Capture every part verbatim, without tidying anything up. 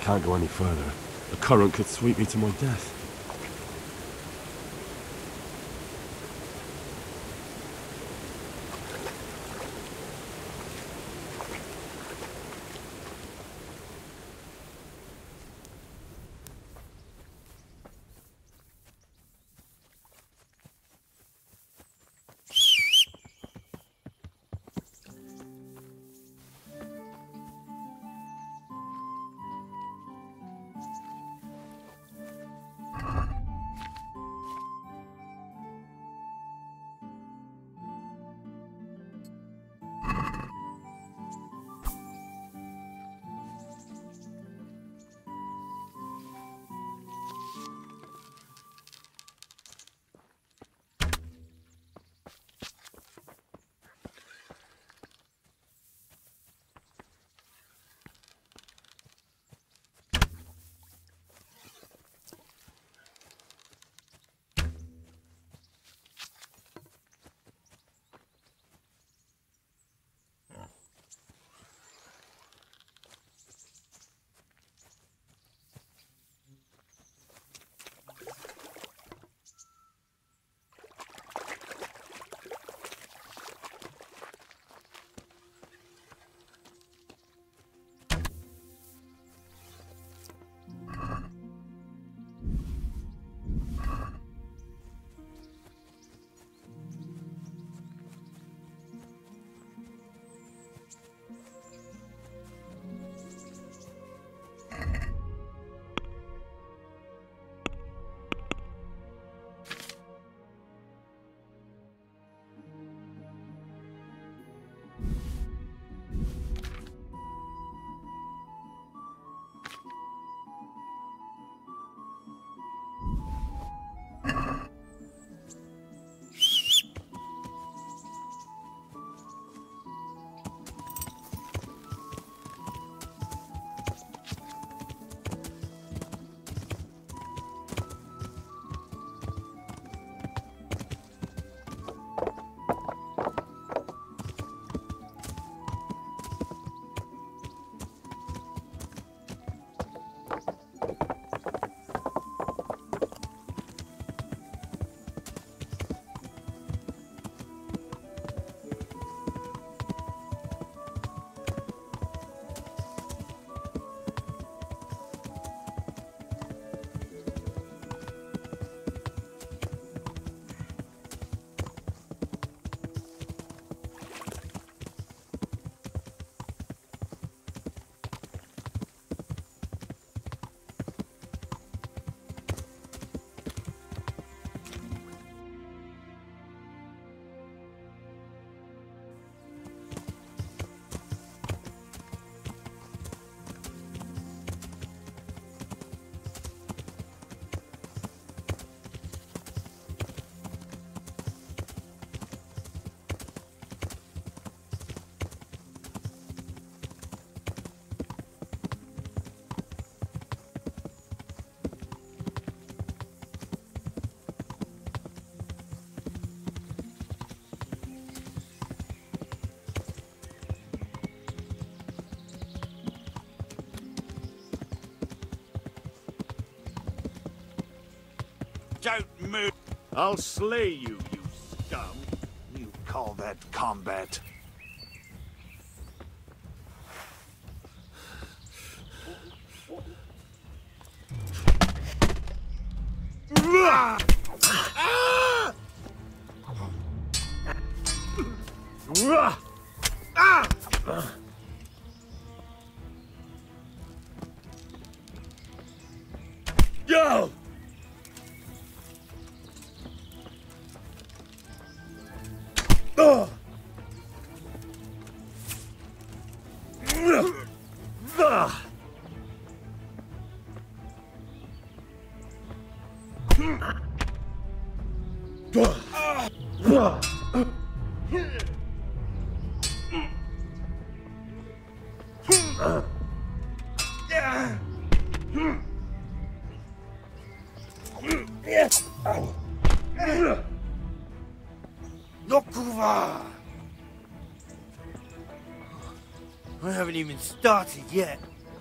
can't go any further. The current could sweep me to my death. Don't move. I'll slay you, you scum. You call that combat? Go! Ugh! Ugh! Nokuva! I haven't even started yet.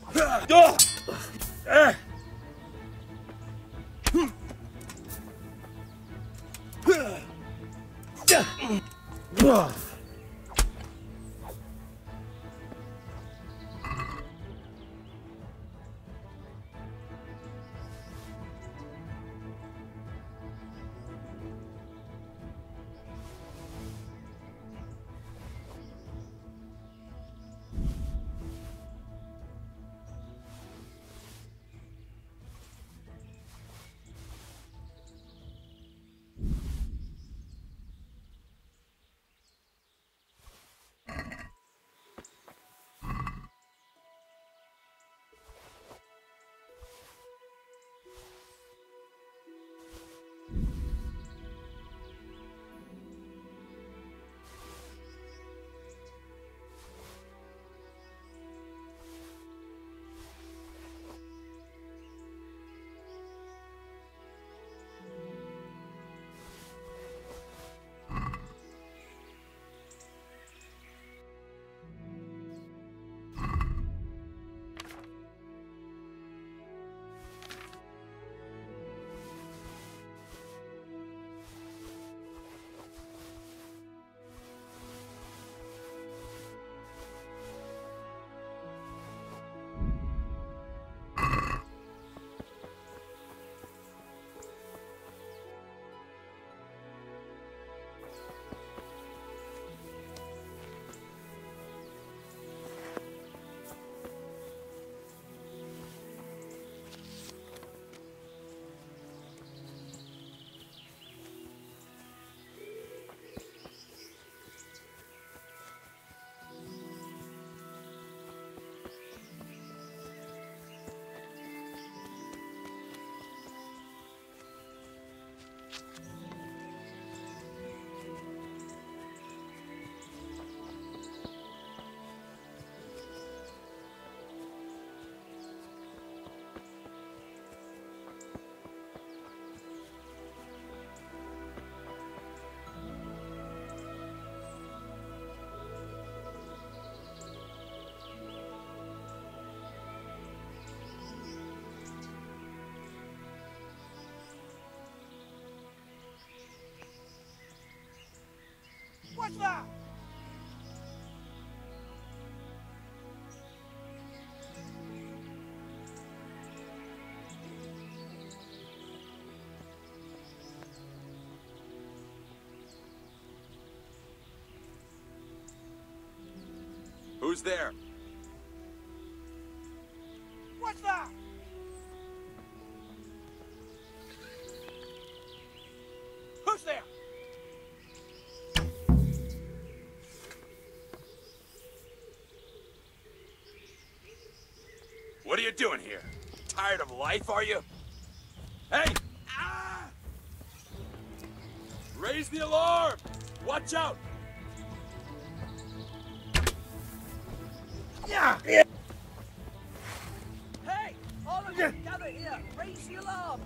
What's that? Who's there? What's that? Who's there? What are you doing here? Tired of life, are you? Hey! Ah! Raise the alarm! Watch out! Yeah. Hey! All of you gather here! Raise the alarm!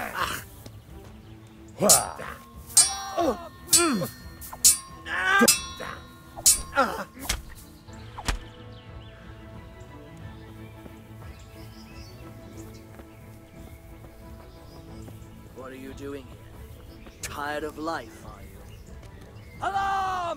What are you doing here? Tired of life, are you? Alarm!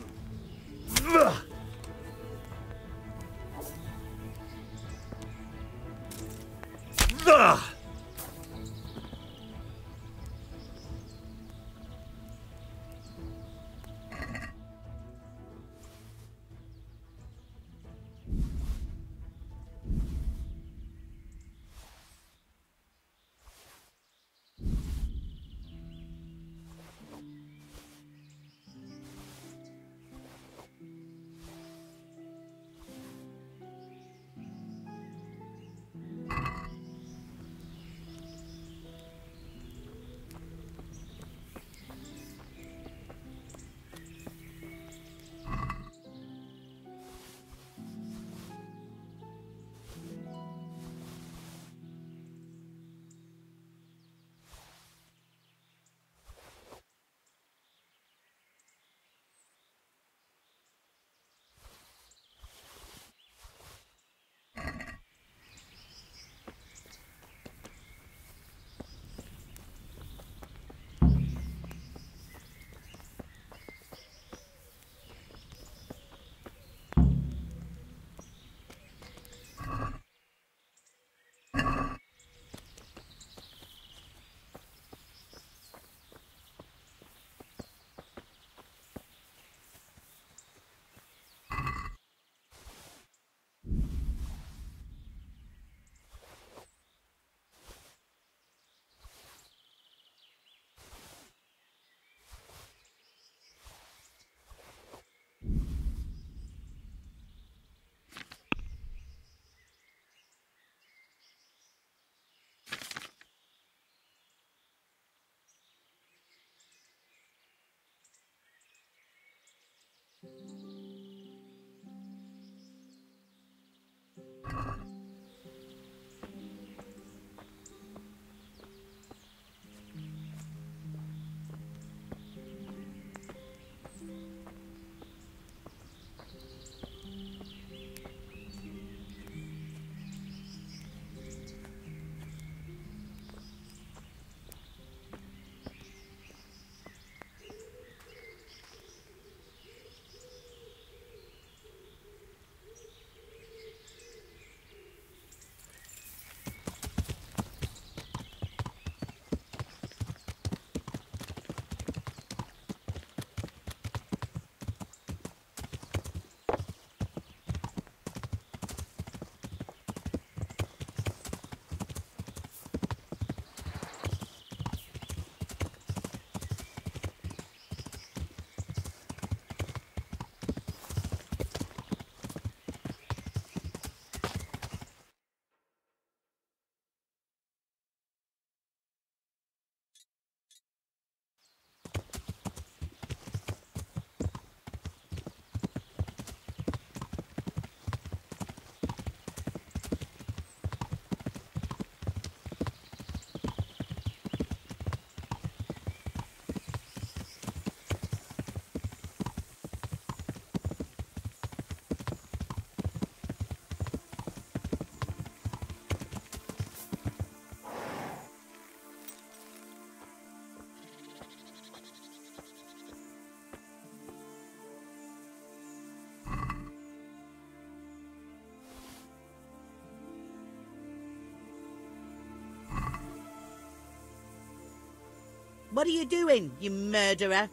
What are you doing, you murderer?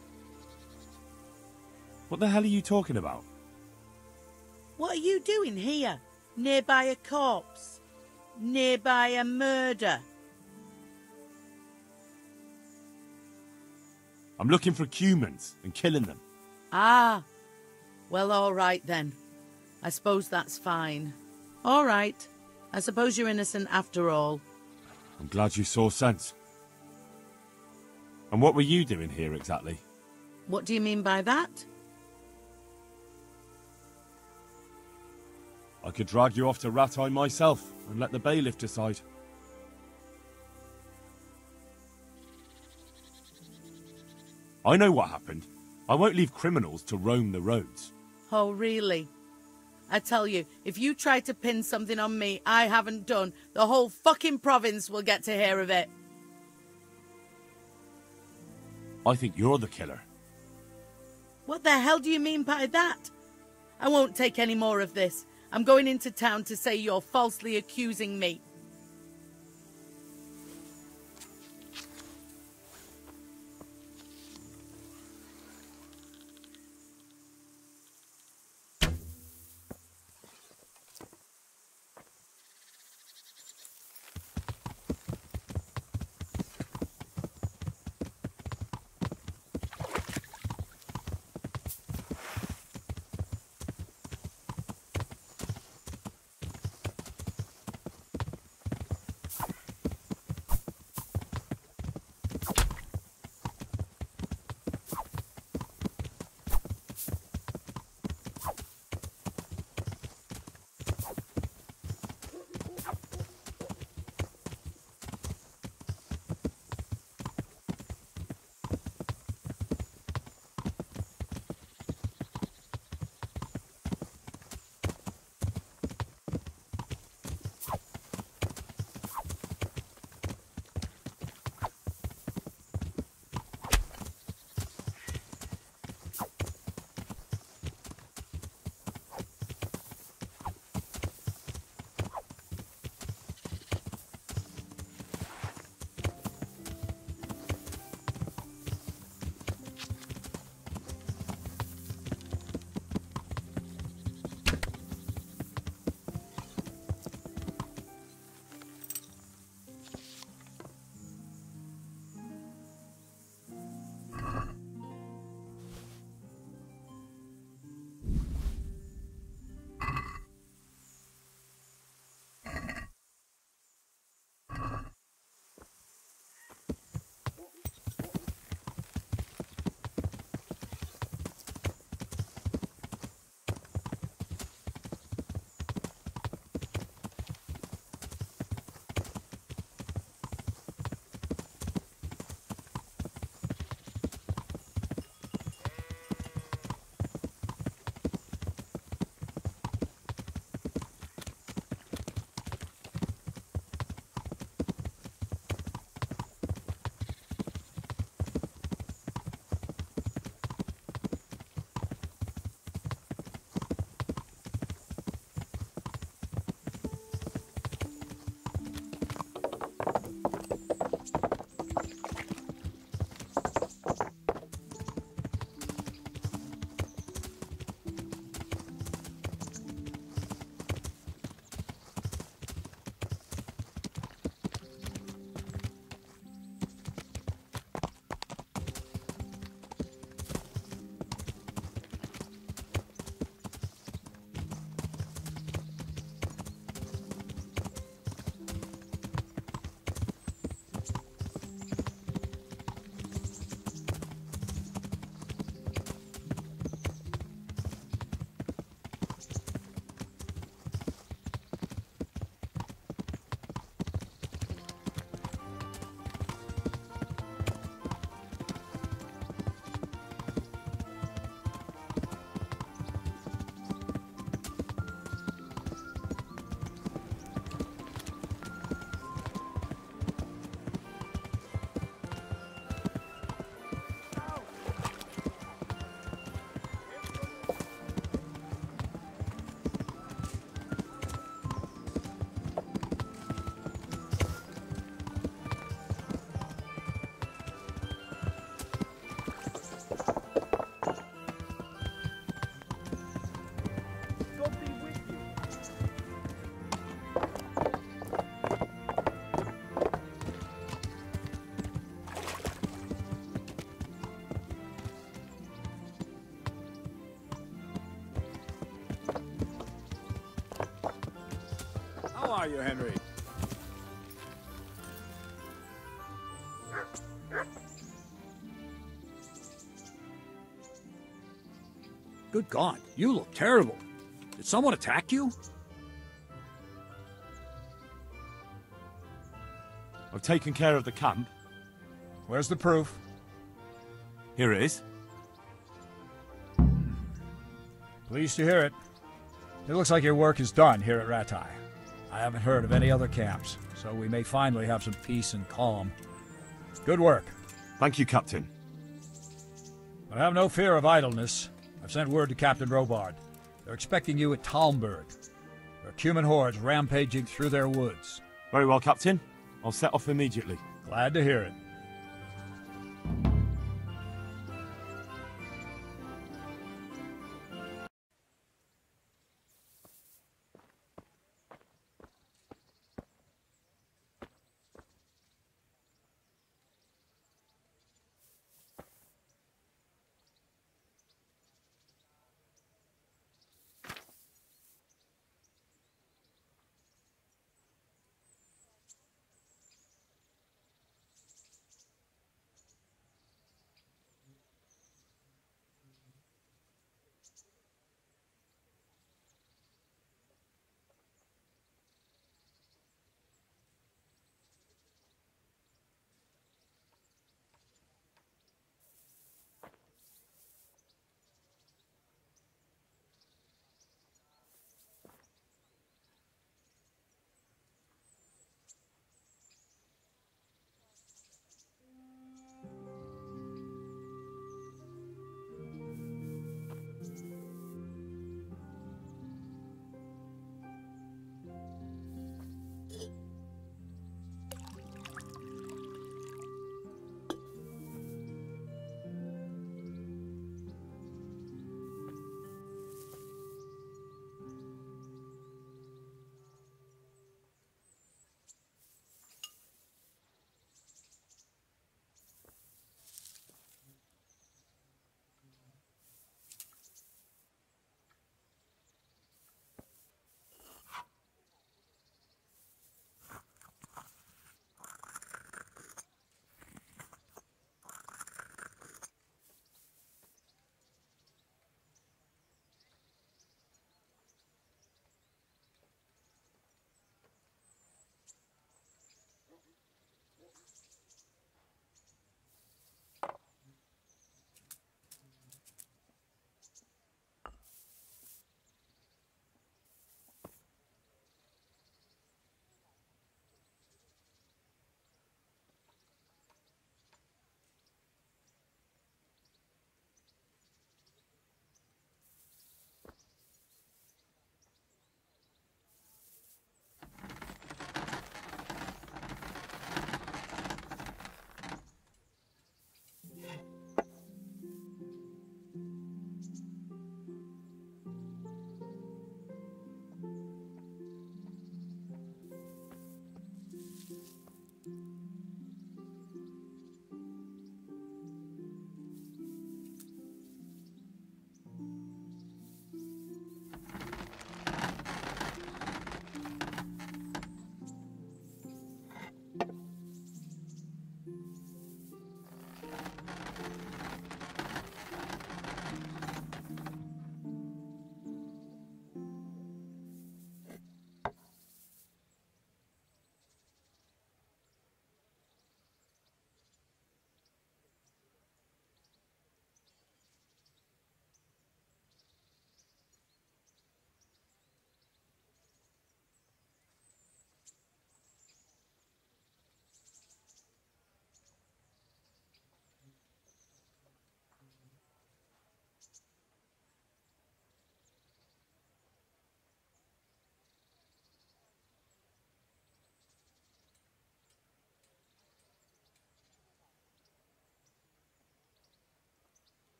What the hell are you talking about? What are you doing here, nearby a corpse? Nearby a murder? I'm looking for humans and killing them. Ah, well, all right then. I suppose that's fine. All right. I suppose you're innocent after all. I'm glad you saw sense. And what were you doing here exactly? What do you mean by that? I could drag you off to Rattay myself and let the bailiff decide. I know what happened. I won't leave criminals to roam the roads. Oh, really? I tell you, if you try to pin something on me I haven't done, the whole fucking province will get to hear of it. I think you're the killer. What the hell do you mean by that? I won't take any more of this. I'm going into town to say you're falsely accusing me. are you, Henry? Good God, you look terrible. Did someone attack you? I've taken care of the camp. Where's the proof? Here it is. Pleased to hear it. It looks like your work is done here at Rattay. I haven't heard of any other camps, so we may finally have some peace and calm. Good work. Thank you, Captain. But have no fear of idleness. I've sent word to Captain Robard. They're expecting you at Talmberg. There are Cuman hordes rampaging through their woods. Very well, Captain. I'll set off immediately. Glad to hear it.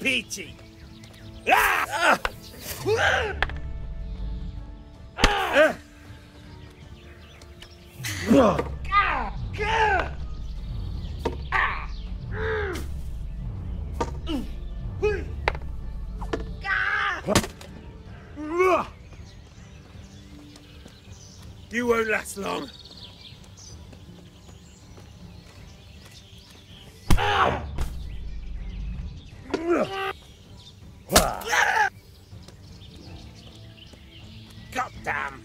peachy. Ah! Ah! Ah! You won't last long. God damn.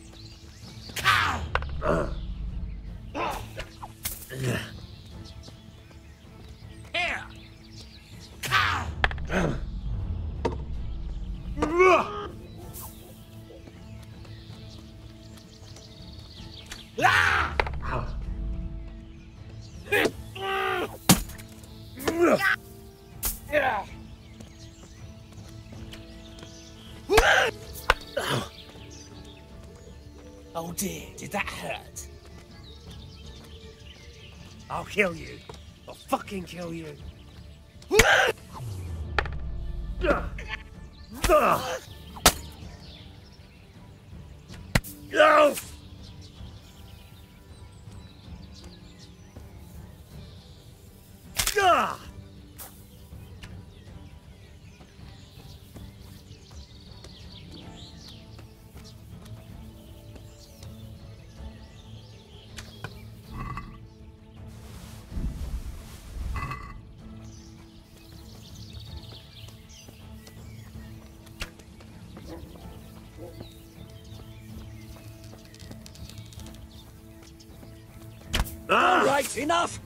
Here. Oh dear, did that hurt? I'll kill you. I'll fucking kill you. No! Ah! All right, enough.